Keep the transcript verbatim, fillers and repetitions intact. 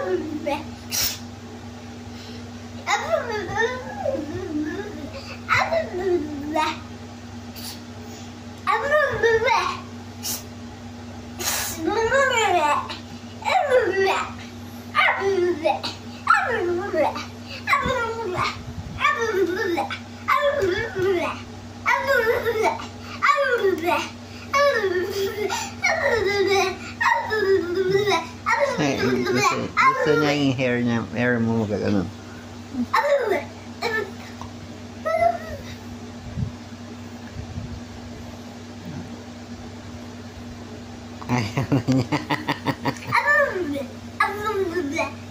Ay, gusto, gusto niya yung hair niya, hair mo gano'n. Ayaw niya.